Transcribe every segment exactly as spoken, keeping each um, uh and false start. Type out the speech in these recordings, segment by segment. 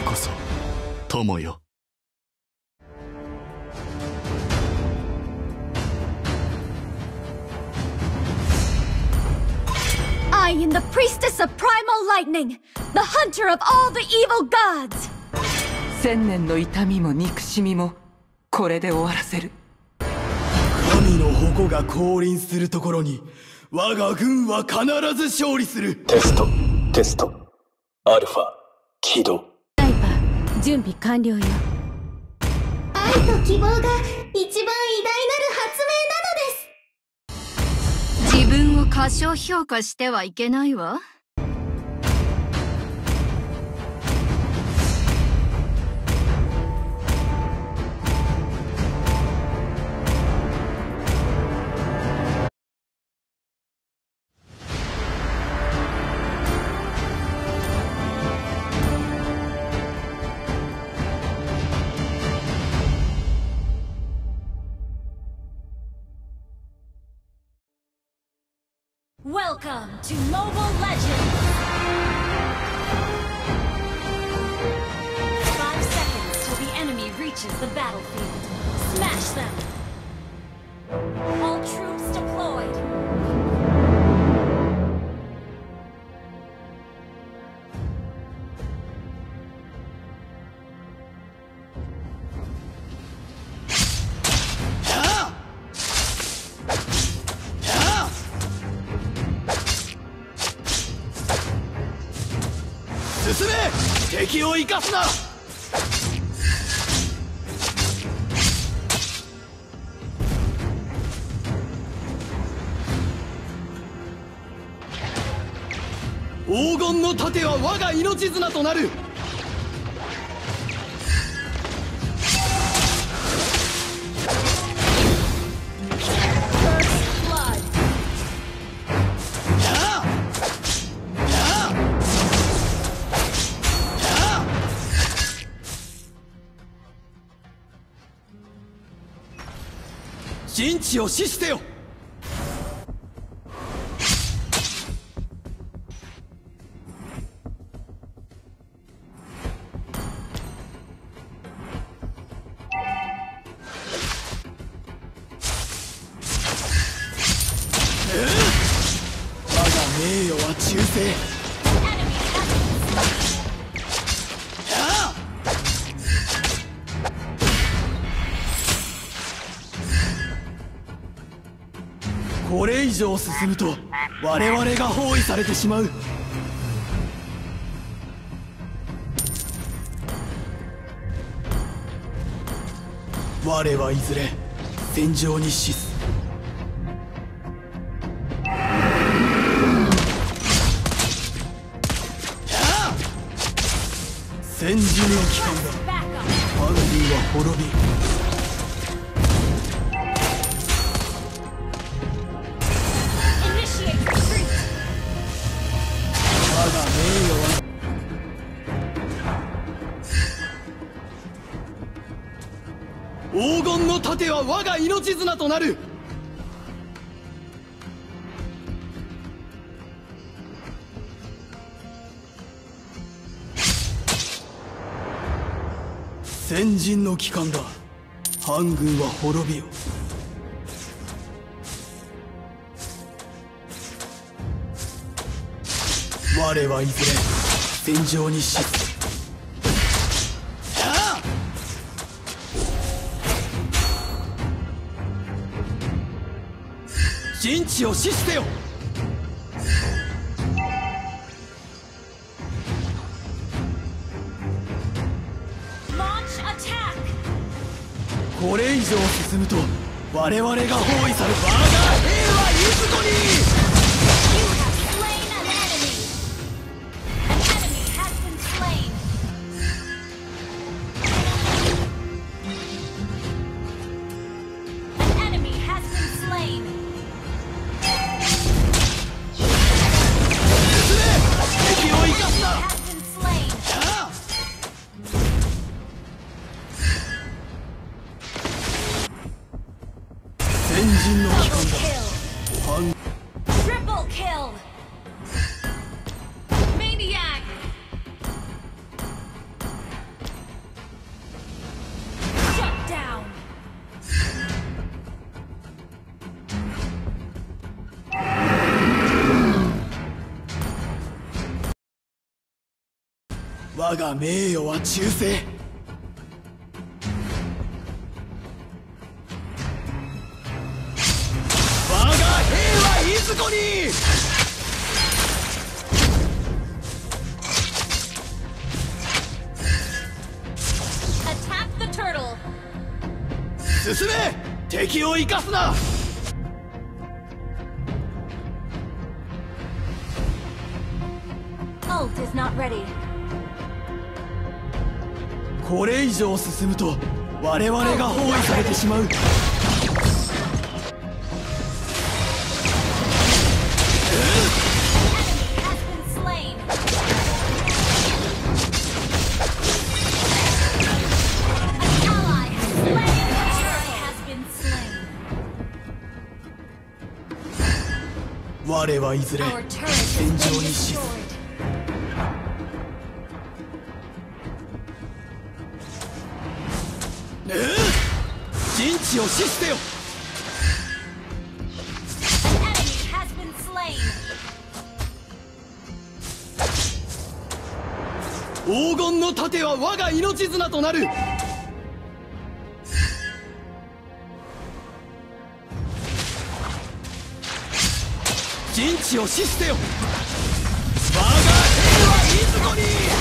こそ友よ。 I am the priestess of primal lightning, the hunter of all the evil gods. 千年の痛みも憎しみもこれで終わらせる。 神の矛が降臨するところに我が軍は必ず勝利する。 テストテストアルファ起動。 ダイパー準備完了よ。 愛と希望が一番偉大なる発明なのです。 自分を過小評価してはいけないわ。 Welcome to Mobile Legends! Five seconds till the enemy reaches the battlefield. Smash them! All troops deployed! 進め！敵を生かすな！黄金の盾は我が命綱となる。陣地を死してよ。我が名誉は忠誠。これ以上進むと我々が包囲されてしまう。我はいずれ戦場に死す。先陣の期間だ。ハンディは滅び。黄金の盾は我が命綱となる。先陣の期間だ。反軍は滅びよ。我はいずれ戦場に死す。陣地を死してよ。これ以上進むと我々が包囲され、我が兵はいずこに。先陣の期間だ。 Triple kill! Maniac! 我が名誉は忠誠。我が兵はいずこに。進め、敵を生かすな。 Ult is not ready. これ以上進むと我々が包囲されてしまう。我はいずれ戦場に死す。陣地を死してよ。黄金の盾は我が命綱となる。陣地を死してよ。我が兵はいずこに。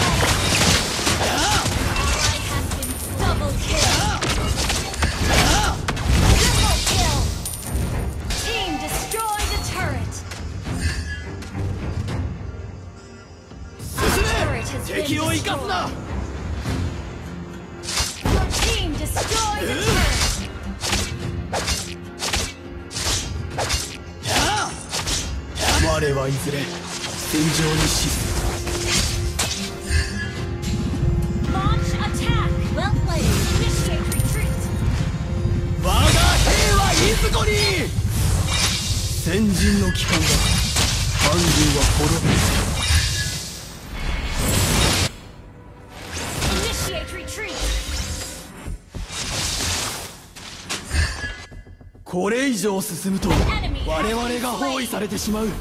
進め、敵を生かすな。我はいずれ戦場に死す。我が兵はいずこに。先人の帰還だ。韓軍は滅ぶ。これ以上進むと我々が包囲されてしまう。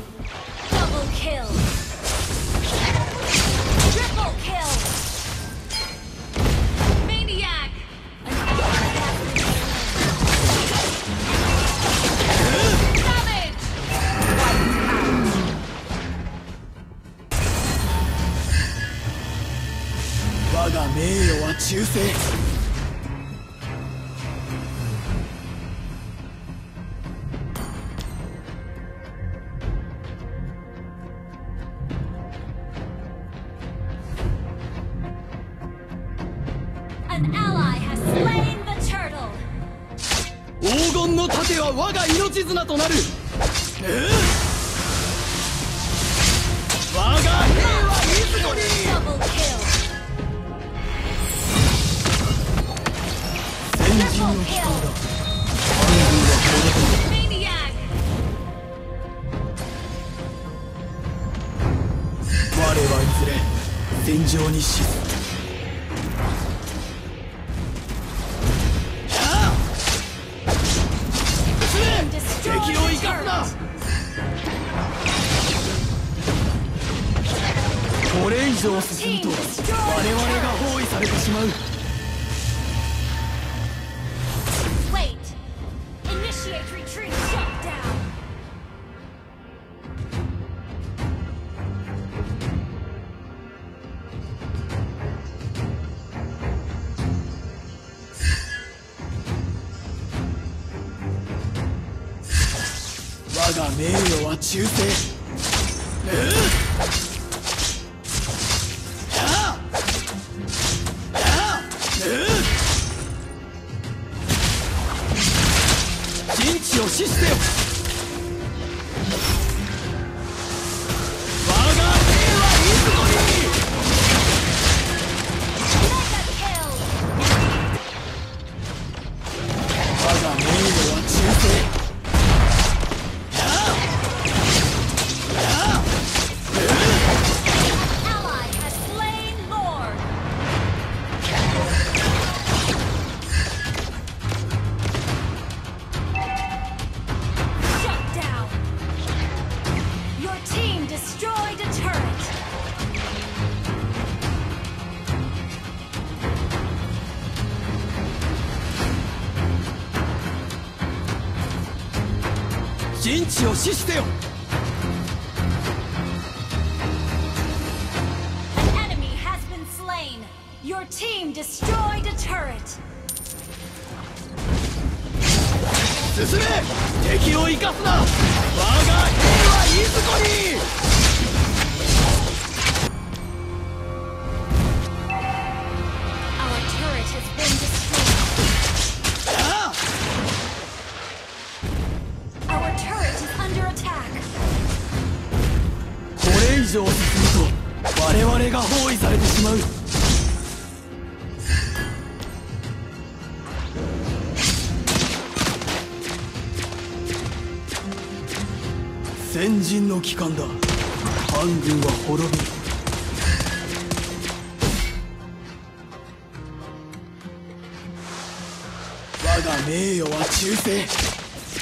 我が名誉は忠誠。黄金の盾は我が命綱となる。我が兵はいずこに。先人の帰還だ。韓軍は滅ぶ。我はいずれ戦場に死す。敵を生かすな。これ以上進むと我々が包囲されてしまう。我が名誉は忠誠。陣地を死してよ。我が兵はいずこに。我が名誉は忠誠。 陣地を死してよ。 An enemy has been slain. Your team destroyed a turret. 進め、敵を生かすな。我が兵はいずこに。 Our turret has been destroyed. Our turret is under attack. これ以上進むと我々が包囲されてしまう。先人の帰還だ。反軍は滅びる。我が名誉は忠誠。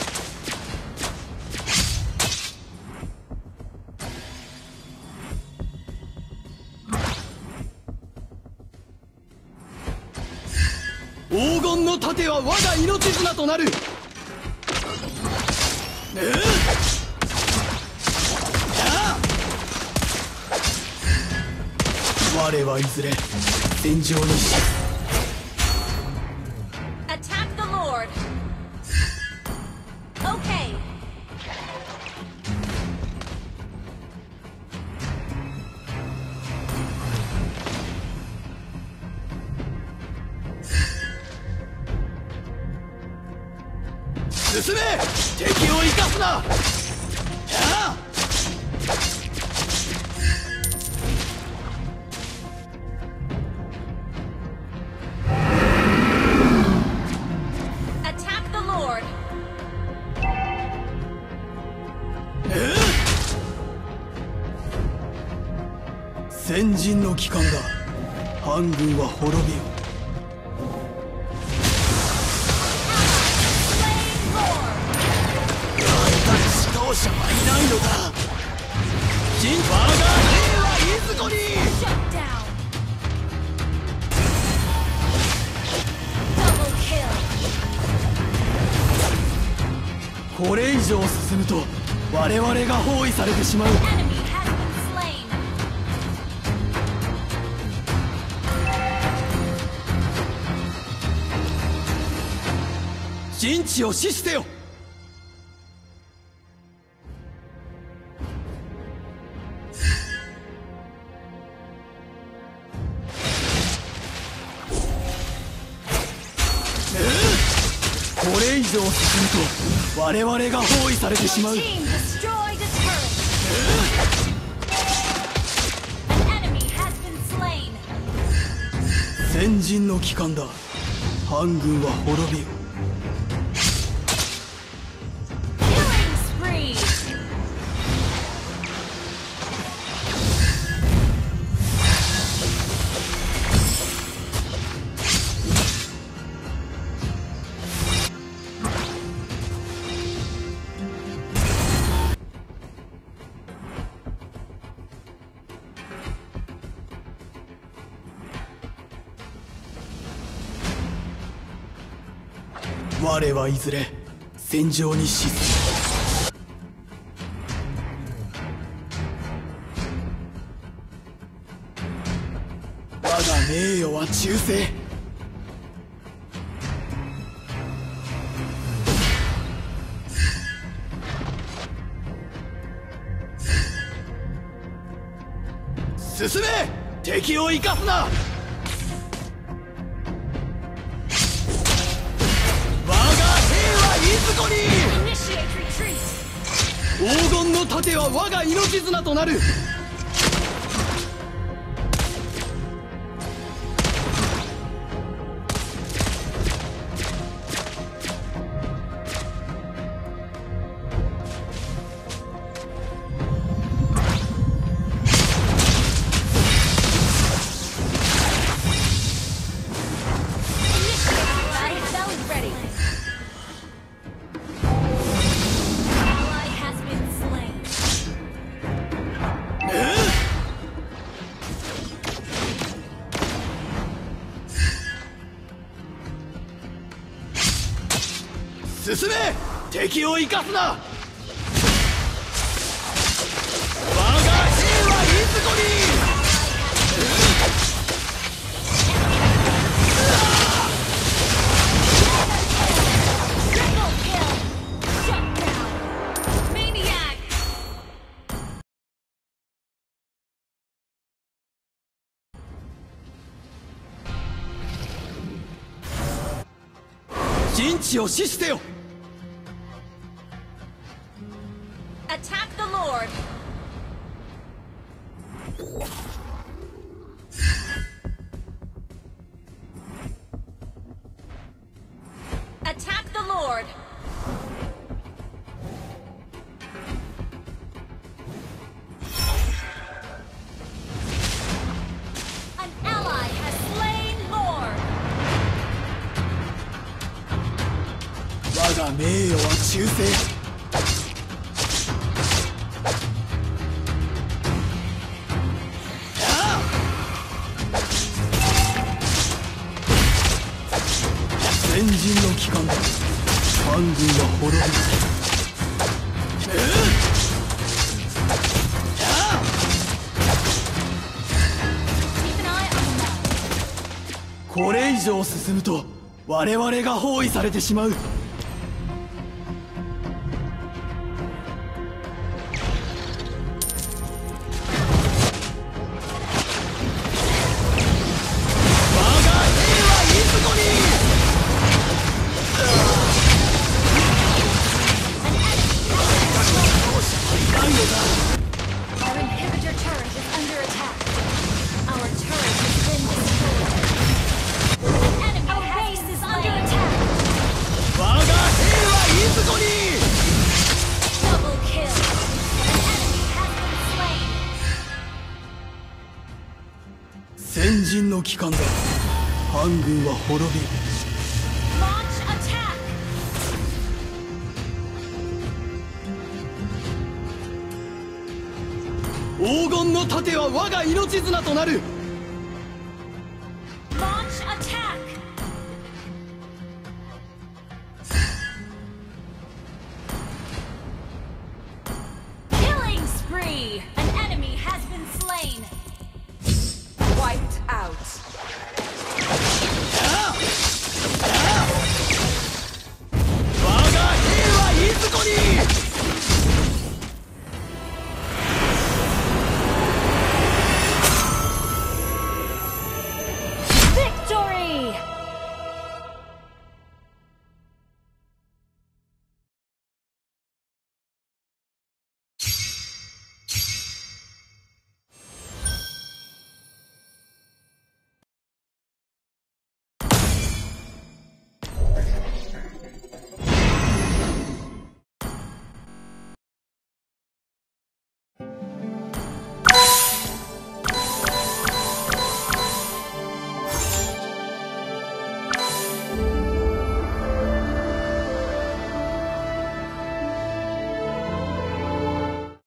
黄金の盾は我が命綱となる。我はいずれ戦場に死ぬ。 Attack the Lord. Okay. 進め、敵を生かすな。やあ Attack the Lord. 先人の帰還だ。反軍は滅びよ。 指導者はいないのだ。陣我が兵はいずこに。 Shut down. Double kill. これ以上進むと我々が包囲されてしまう。 Enemy has been slain. 陣地を死してよ。 これ以上進むと我々が包囲されてしまう。 Your team destroyed a turret. An enemy has been slain. 先人の帰還だ。反軍は滅びよ。 Killing spree. 我はいずれ戦場に死す。我が名誉は忠誠。進め、敵を生かすな。 いずこに。 Initiate retreat. 黄金の盾は我が命綱となる。進め、敵を生かすな。 陣地を死してよ。 Attack the Lord! Attack the Lord! An ally has slain Lord! 我が名誉は忠誠。 先人の帰還だ。官軍は滅びる。 Keep an eye on the map. これ以上進むと我々が包囲されてしまう。 Our inhibitor turret is under attack. Our turret has been destroyed. An enemy Our base is under attack. 我が兵はいずこに。 Double kill. An enemy has been slain. 先人の帰還だ。反軍は滅びる。 Launch attack. 黄金の盾は我が命綱となる。